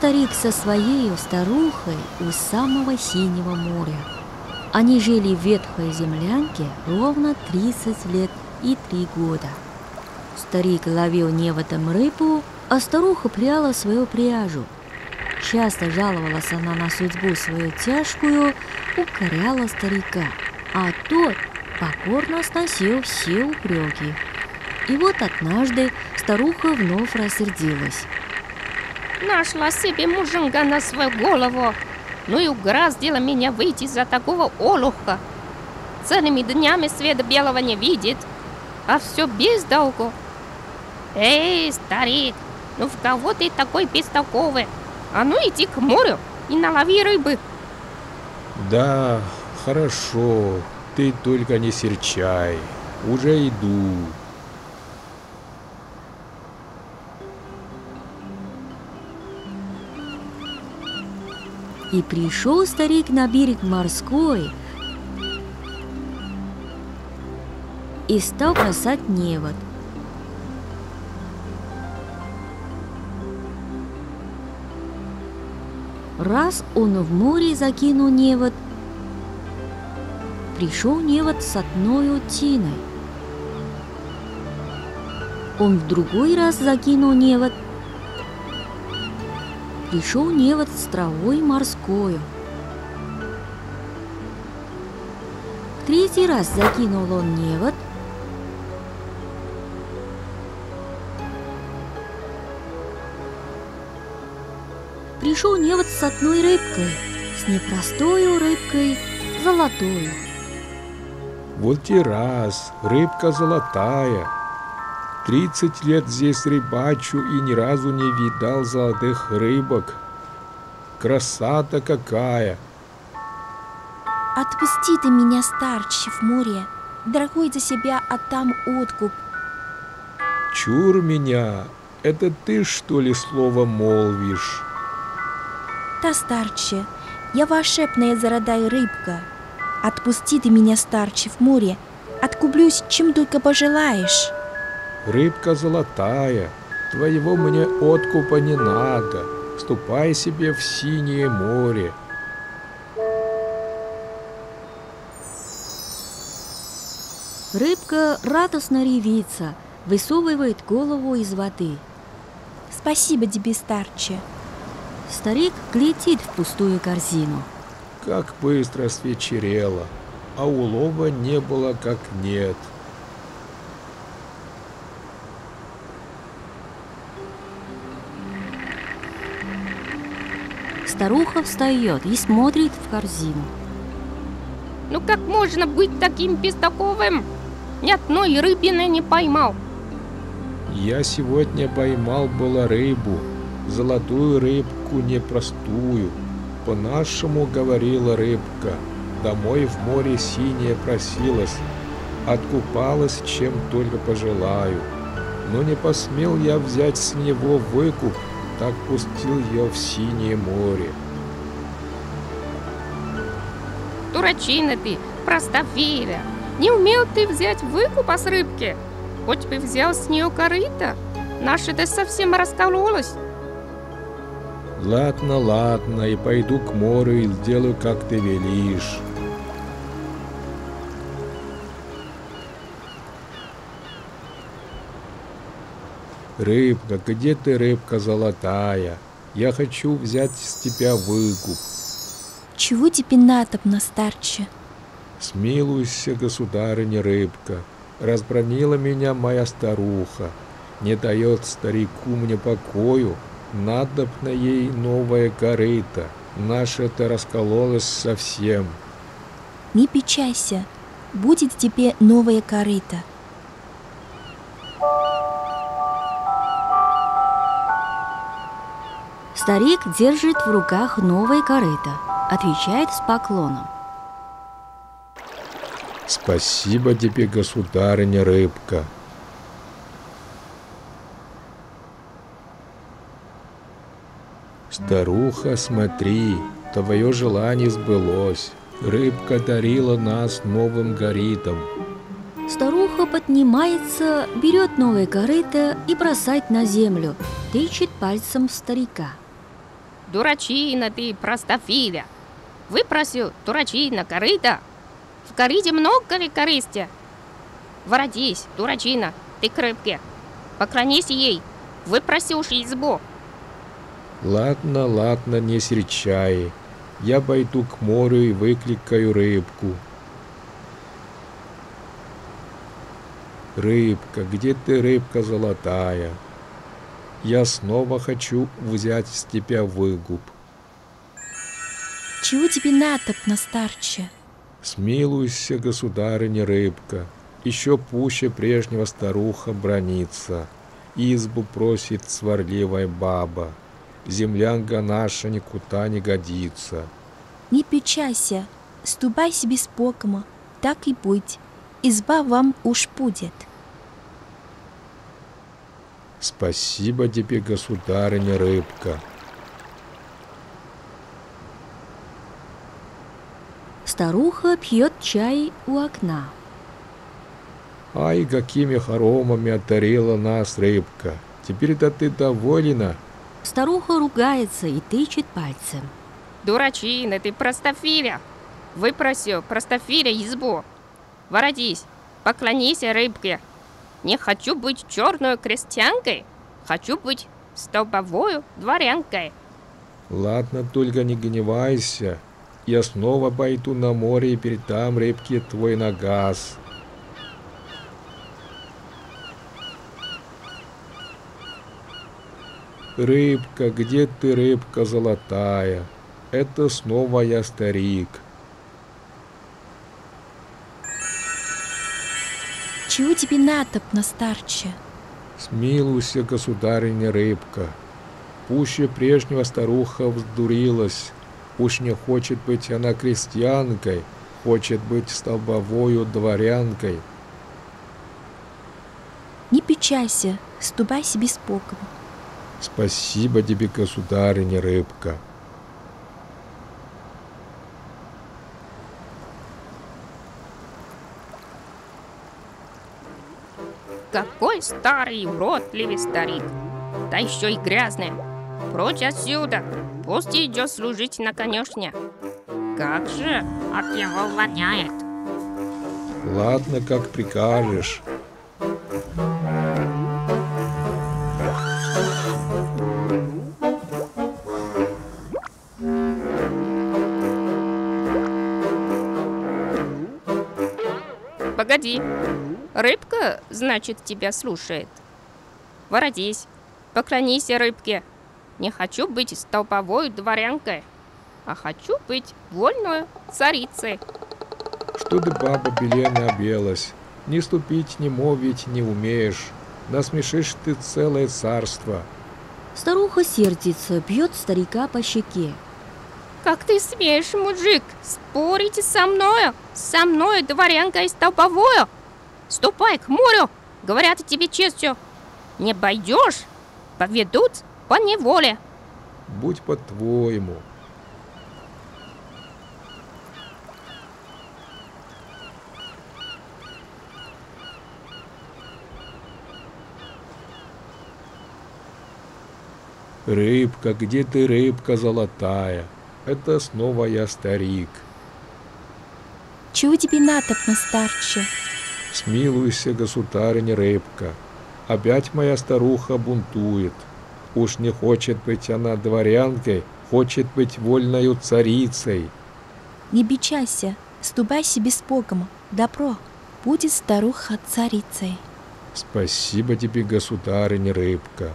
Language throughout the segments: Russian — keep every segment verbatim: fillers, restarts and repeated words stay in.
старик со своей старухой у самого синего моря. Они жили в ветхой землянке ровно тридцать лет и три года. Старик ловил неводом рыбу, а старуха пряла свою пряжу. Часто жаловалась она на судьбу свою тяжкую, укоряла старика, а тот покорно сносил все упреки. И вот однажды старуха вновь рассердилась. Нашла себе муженька на свою голову, ну и угораздило меня выйти за такого олуха. Целыми днями света белого не видит, а все без долгу. Эй, старик, ну в кого ты такой бестолковый? А ну иди к морю и налови рыбы. Да, хорошо, ты только не серчай, уже иду. И пришел старик на берег морской и стал бросать невод. Раз он в море закинул невод, пришел невод с одной утиной. Он в другой раз закинул невод, пришел невод с травой морскою. В третий раз закинул он невод, пришел невод с одной рыбкой, с непростою рыбкой, золотою. Вот и раз, рыбка золотая. Тридцать лет здесь рыбачу и ни разу не видал золотых рыбок. Красота какая! Отпусти ты меня, старче, в море, дорогой, за себя отдам откуп. Чур меня, это ты, что ли, слово молвишь? Та, старче, я волшебная зародая рыбка. Отпусти ты меня, старче, в море, откуплюсь, чем только пожелаешь. Рыбка золотая, твоего мне откупа не надо. Ступай себе в синее море. Рыбка радостно ревится, высовывает голову из воды. Спасибо тебе, старче. Старик глядит в пустую корзину. Как быстро свечерело, а улова не было как нет. Старуха встает и смотрит в корзину. Ну как можно быть таким бестолковым? Ни одной рыбины не поймал. Я сегодня поймал было рыбу, золотую рыбку непростую. По-нашему говорила рыбка, домой в море синее просилась, откупалась, чем только пожелаю. Но не посмел я взять с него выкуп, так пустил я в синее море. Дурачина ты, простофиля. Не умел ты взять выкуп с рыбки. Хоть бы взял с нее корыто, наша-то совсем раскололась. Ладно, ладно, и пойду к морю и сделаю, как ты велишь. Рыбка, где ты, рыбка золотая? Я хочу взять с тебя выкуп. Чего тебе надобно, старче? Смилуйся, государыня рыбка. Разбранила меня моя старуха. Не дает старику мне покою. Надобно ей новое корыто. Наше-то раскололось совсем. Не печайся, будет тебе новое корыто. Старик держит в руках новое корыто, отвечает с поклоном. Спасибо тебе, государыня рыбка. Старуха, смотри, твое желание сбылось. Рыбка дарила нас новым корытом. Старуха поднимается, берет новое корыто и бросает на землю, тычет пальцем в старика. Дурачина ты, простофиля. Выпросил дурачина корыто. В корыте много ли корысти? Воротись, дурачина, ты к рыбке. Поклонись ей, выпроси уж избу. Ладно, ладно, не серчай. Я пойду к морю и выкликаю рыбку. Рыбка, где ты, рыбка золотая? Я снова хочу взять с тебя выкуп. Чего тебе надобно, старче? Смилуйся, государыня рыбка, еще пуще прежнего старуха бронится. Избу просит сварливая баба, землянка наша никуда не годится. Не печайся, ступай себе спокойно, так и будь, изба вам уж будет. Спасибо тебе, государыня рыбка. Старуха пьет чай у окна. Ай, какими хоромами одарила нас рыбка. Теперь-то ты довольна? Старуха ругается и тычет пальцем. Дурачина ты, простофиля. Выпросил простофиля избу. Воротись, поклонись рыбке. Не хочу быть черной крестьянкой, хочу быть столбовою дворянкой. Ладно, только не гневайся. Я снова пойду на море и передам рыбке твой нагаз. Рыбка, где ты, рыбка золотая? Это снова я, старик. Чего тебе надобно, старче? Смилуйся, государыня рыбка. Пуще прежнего старуха вздурилась. Уж не хочет быть она крестьянкой, хочет быть столбовою дворянкой. Не печайся, ступай себе спокойно. Спасибо тебе, государыня рыбка. Какой старый уродливый старик, да еще и грязный. Прочь отсюда, пусть идет служить на конюшне. Как же от него воняет. Ладно, как прикажешь. Погоди, рыбка, значит, тебя слушает. Воротись, поклонись рыбке. Не хочу быть столбовой дворянкой, а хочу быть вольной царицей. Что ты, баба Белена, обелась? Ни ступить, ни мовить не умеешь. Насмешишь ты целое царство. Старуха сердится, бьет старика по щеке. Как ты смеешь, мужик, спорить со мною? Со мной, дворянкой столбовою? Ступай к морю, говорят тебе честью. Не пойдешь, поведут по неволе. Будь по-твоему. Рыбка, где ты, рыбка золотая? Это снова я, старик. Чего тебе надобно, старче? Смилуйся, государыня рыбка. Опять моя старуха бунтует. Уж не хочет быть она дворянкой, хочет быть вольною царицей. Не бичайся, ступай себе спокойно, добро, будет старуха царицей. Спасибо тебе, государыня рыбка.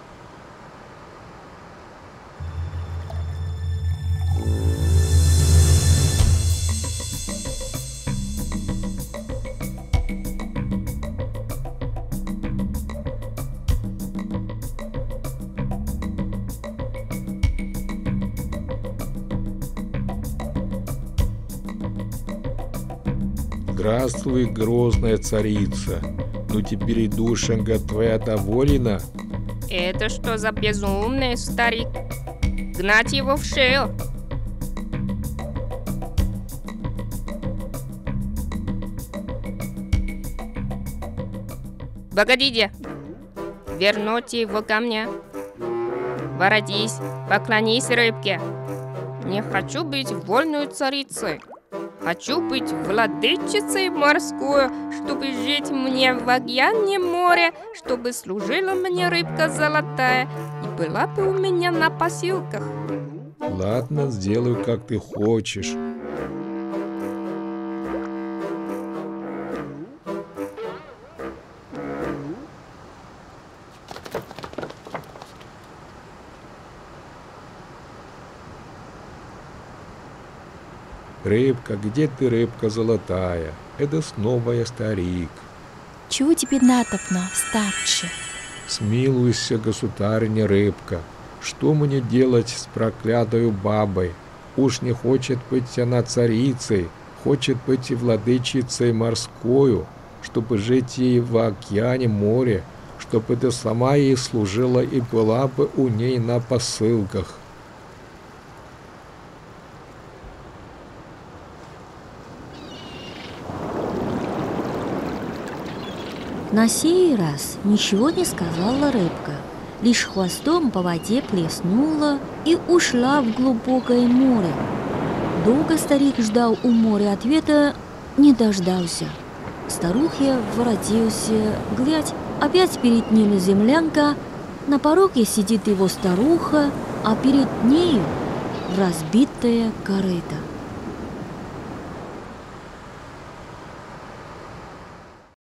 Здравствуй, грозная царица. Ну теперь и душенька твоя доволена? Это что за безумный старик? Гнать его в шею. Погодите, верните его ко мне. Воротись, поклонись рыбке. Не хочу быть вольной царицей. Хочу быть владычицей морской, чтобы жить мне в океане море, чтобы служила мне рыбка золотая и была бы у меня на посилках. Ладно, сделаю, как ты хочешь. Рыбка, где ты, рыбка золотая? Это снова я, старик. Чего тебе надобно, старче? Смилуйся, государыня рыбка. Что мне делать с проклятою бабой? Уж не хочет быть она царицей, хочет быть и владычицей морскою, чтобы жить ей в океане море, чтобы ты сама ей служила и была бы у ней на посылках. На сей раз ничего не сказала рыбка, лишь хвостом по воде плеснула и ушла в глубокое море. Долго старик ждал у моря ответа, не дождался. Старухе воротился, глядь, опять перед ним землянка, на пороге сидит его старуха, а перед нею разбитая корыта.